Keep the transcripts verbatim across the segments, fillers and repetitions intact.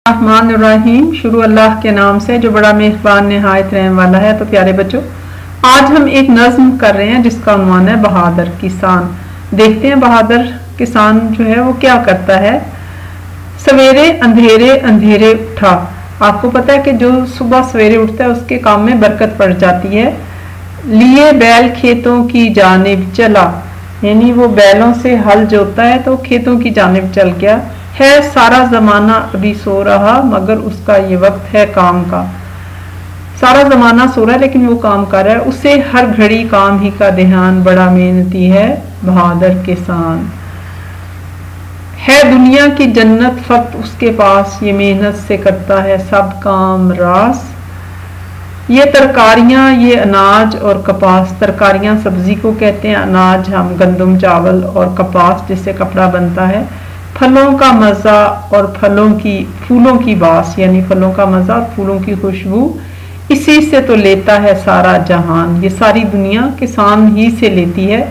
الرحمن الرحیم، شروع اللہ کے نام سے جو بڑا مہربان نہایت رحم والا ہے۔ تو پیارے بچوں، آج ہم ایک نظم کر رہے ہیں جس کا عنوان ہے بہادر کسان۔ دیکھتے ہیں بہادر کسان جو ہے وہ کیا کرتا ہے۔ سویرے اندھیرے اندھیرے اٹھا۔ آپ کو پتا ہے کہ جو صبح سویرے اٹھتا ہے اس کے کام میں برکت پڑ جاتی ہے۔ لیے بیل کھیتوں کی جانب چلا، یعنی وہ بیلوں سے ہل جوتا ہے تو کھیتوں کی جانب چل گیا۔ ہے سارا زمانہ ابھی سو رہا، مگر اس کا یہ وقت ہے کام کا۔ سارا زمانہ سو رہا ہے لیکن وہ کام کر رہا ہے، اسے ہر گھڑی کام ہی کا دھیان، بڑا محنتی ہے بہادر کسان۔ ہے دنیا کی جنت فقط اس کے پاس، یہ محنت سے کرتا ہے سب کام راس۔ یہ ترکاریاں، یہ اناج اور کپاس، ترکاریاں سبزی کو کہتے ہیں، اناج ہم گندم چاول، اور کپاس جس سے کپڑا بنتا ہے۔ پھلوں کا مزہ اور پھلوں کی پھولوں کی باس، یعنی پھلوں کا مزہ اور پھولوں کی خوشبو، اسی سے تو لیتا ہے سارا جہان۔ یہ ساری دنیا کسان ہی سے لیتی ہے۔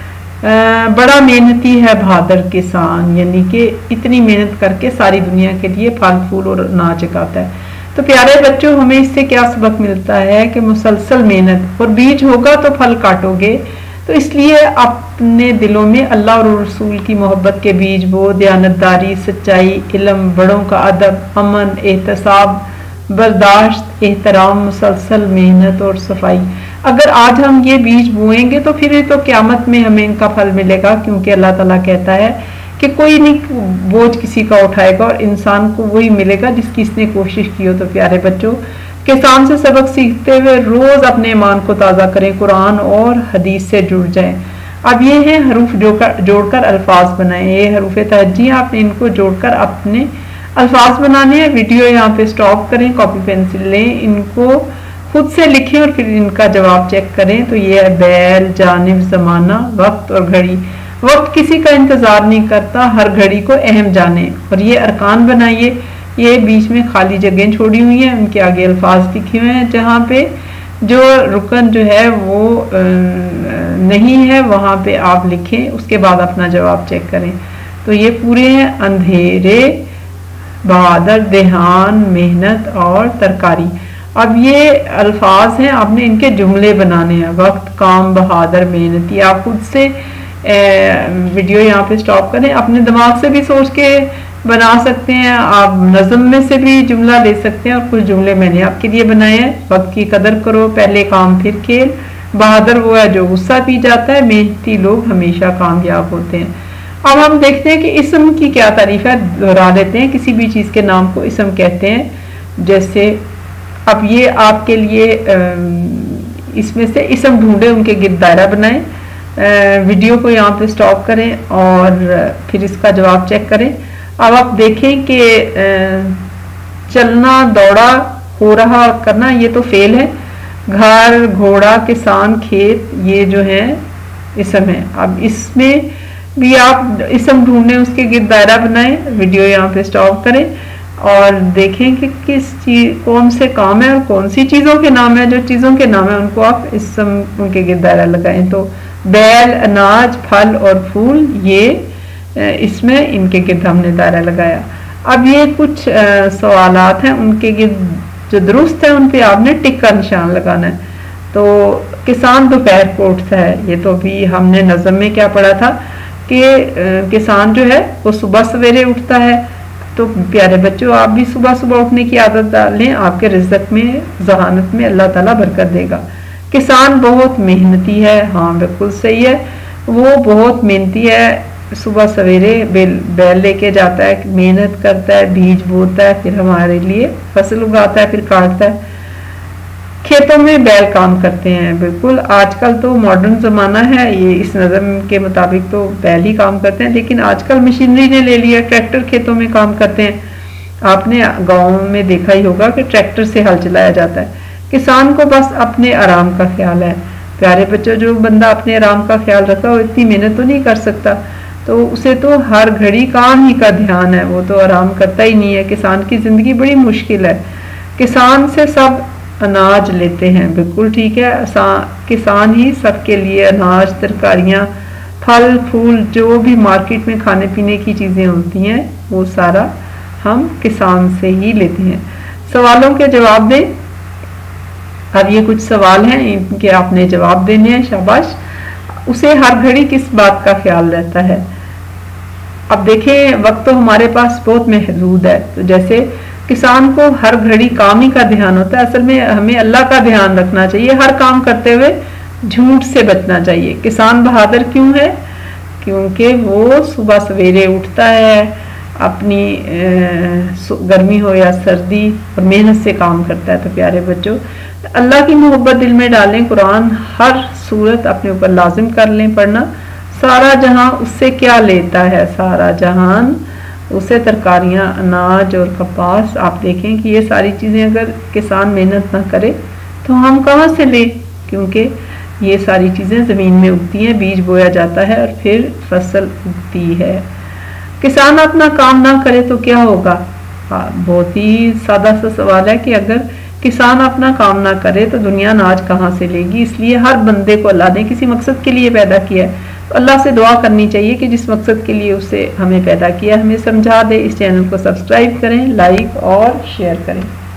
بڑا محنتی ہے بہادر کسان، یعنی کہ اتنی محنت کر کے ساری دنیا کے لیے پھل پھول اور اناج اگاتا ہے۔ تو پیارے بچوں، ہمیں اس سے کیا سبق ملتا ہے کہ مسلسل محنت، اور بیج ہوگا تو پھل کاٹو گے، تو اس لیے اپنے دلوں میں اللہ اور رسول کی محبت کے بیج بو، دیانتداری، سچائی، علم، بڑوں کا ادب، امن، احتساب، برداشت، احترام، مسلسل محنت اور صفائی۔ اگر آج ہم یہ بیج بوئیں گے تو پھر تو قیامت میں ہمیں ان کا پھل ملے گا، کیونکہ اللہ تعالیٰ کہتا ہے کہ کوئی نہیں بوجھ کسی کا اٹھائے گا، اور انسان کو وہی ملے گا جس کی اس نے کوشش کی ہو۔ تو پیارے بچوں، کسان سے سبق سیکھتے ہوئے روز اپنے ایمان کو تازہ کریں، قرآن اور حدیث سے جڑ جائیں۔ اب یہ ہیں حروف جوڑ کر الفاظ بنائیں، یہ حروف تہجی، آپ نے ان کو جوڑ کر اپنے الفاظ بنانے ہیں۔ ویڈیو یہاں پہ سٹاپ کریں، کاپی پینسل لیں، ان کو خود سے لکھیں اور پھر ان کا جواب چیک کریں۔ تو یہ ہے بیل، جانب، زمانہ، وقت اور گھڑی۔ وقت کسی کا انتظار نہیں کرتا، ہر گھڑی کو اہم جانے۔ اور یہ ارکان بنائیے، یہ بیچ میں خالی جگہیں چھوڑی ہوئی ہیں، ان کے آگے الفاظ لکھے ہوئے ہیں، جہاں پہ جو رکن جو ہے وہ نہیں ہے وہاں پہ آپ لکھیں، اس کے بعد اپنا جواب چیک کریں۔ تو یہ پورے ہیں اندھیرے، بہادر، دھیان، محنت اور ترکاری۔ اب یہ الفاظ ہیں، آپ نے ان کے جملے بنانے ہیں، وقت، کام، بہادر، محنتی۔ آپ خود سے ویڈیو یہاں پہ سٹاپ کریں، اپنے دماغ سے بھی سوچ کے بنا سکتے ہیں، آپ نظم میں سے بھی جملہ لے سکتے ہیں، اور کچھ جملے میں نے آپ کے لیے بنائے ہیں۔ وقت کی قدر کرو، پہلے کام پھر کھیل، بہادر وہ ہے جو غصہ پی جاتا ہے، محنتی لوگ ہمیشہ کامیاب ہوتے ہیں۔ اب ہم دیکھتے ہیں کہ اسم کی کیا تعریف ہے، دہرا دیتے ہیں۔ کسی بھی چیز کے نام کو اسم کہتے ہیں، جیسے اب یہ آپ کے لیے اس میں سے اسم ڈھونڈے، ان کے گرد دائرہ بنائیں۔ ویڈیو کو یہاں پہ سٹاپ کریں اور پھر اس کا جواب چیک کریں۔ اب آپ دیکھیں کہ چلنا، دوڑا، ہو رہا اور کرنا، یہ تو فعل ہے۔ گھر، گھوڑا، کسان، کھیت، یہ جو ہے اسم ہے۔ اب اس میں بھی آپ اسم ڈھونڈیں، اس کے گرد دائرہ بنائیں۔ ویڈیو یہاں پہ سٹاپ کریں اور دیکھیں کہ کس چیز، کون سے کام ہے اور کون سی چیزوں کے نام ہے۔ جو چیزوں کے نام ہے ان کو آپ اسم، ان کے گرد دائرہ لگائیں۔ تو بیل، اناج، پھل اور پھول، یہ اس میں ان کے گرد ہم نے دائرہ لگایا۔ اب یہ کچھ سوالات ہیں، ان کے گرد جو درست ہے ان پہ آپ نے ٹک کا نشان لگانا ہے۔ تو کسان دوپہر کو اٹھتا ہے، یہ تو بھی ہم نے نظم میں کیا پڑھا تھا کہ کسان جو ہے وہ صبح سویرے اٹھتا ہے۔ تو پیارے بچوں، آپ بھی صبح صبح اٹھنے کی عادت ڈالیں، آپ کے رزق میں، ذہانت میں اللہ تعالیٰ برکت دے گا۔ کسان بہت محنتی ہے، ہاں بالکل صحیح ہے، وہ بہت محنتی ہے، صبح سویرے بیل بیل لے کے جاتا ہے، محنت کرتا ہے، بیج بوتا ہے، پھر ہمارے لیے فصل اگاتا ہے، پھر کاٹتا ہے۔ کھیتوں میں بیل کام کرتے ہیں، بالکل آج کل تو ماڈرن زمانہ ہے، یہ اس نظم کے مطابق تو بیل ہی کام کرتے ہیں، لیکن آج کل مشینری نے لے لیا، ٹریکٹر کھیتوں میں کام کرتے ہیں۔ آپ نے گاؤں میں دیکھا ہی ہوگا کہ ٹریکٹر سے ہل چلایا جاتا ہے۔ کسان کو بس اپنے آرام کا خیال ہے۔ پیارے بچوں، جو بندہ اپنے آرام کا خیال رکھتا ہے وہ اتنی محنت تو نہیں کر سکتا، تو اسے تو ہر گھڑی کام ہی کا دھیان ہے، وہ تو آرام کرتا ہی نہیں ہے۔ کسان کی زندگی بڑی مشکل ہے۔ کسان سے سب اناج لیتے ہیں، بالکل ٹھیک ہے، کسان ہی سب کے لیے اناج، ترکاریاں، پھل پھول، جو بھی مارکیٹ میں کھانے پینے کی چیزیں ہوتی ہیں وہ سارا ہم کسان سے ہی لیتے ہیں۔ سوالوں کے جواب دیں۔ اب یہ کچھ سوال ہیں ان کے آپ نے جواب دینے ہیں، شاباش۔ اسے ہر گھڑی کس بات کا خیال رہتا ہے؟ اب دیکھیں وقت تو ہمارے پاس بہت محدود ہے، تو جیسے کسان کو ہر گھڑی کام ہی کا دھیان ہوتا ہے، اصل میں ہمیں اللہ کا دھیان رکھنا چاہیے، ہر کام کرتے ہوئے جھوٹ سے بچنا چاہیے۔ کسان بہادر کیوں ہے؟ کیونکہ وہ صبح سویرے اٹھتا ہے، اپنی گرمی ہو یا سردی اور محنت سے کام کرتا ہے۔ تو پیارے بچوں اللہ کی محبت دل میں ڈالیں، قرآن ہر صورت اپنے اوپر لازم کر لیں پڑھنا۔ سارا جہاں اس سے کیا لیتا ہے؟ سارا جہان اسے ترکاریاں، اناج اور کپاس۔ آپ دیکھیں کہ یہ ساری چیزیں اگر کسان محنت نہ کرے تو ہم کہاں سے لیں؟ کیونکہ یہ ساری چیزیں زمین میں اگتی ہیں، بیج بویا جاتا ہے اور پھر فصل اگتی ہے۔ کسان اپنا کام نہ کرے تو کیا ہوگا؟ بہت ہی سادہ سا سوال ہے کہ اگر کسان اپنا کام نہ کرے تو دنیا اناج کہاں سے لے گی؟ اس لیے ہر بندے کو اللہ نے کسی مقصد کے لیے پیدا کیا ہے، تو اللہ سے دعا کرنی چاہیے کہ جس مقصد کے لیے اسے ہمیں پیدا کیا ہمیں سمجھا دے۔ اس چینل کو سبسکرائب کریں، لائک اور شیئر کریں۔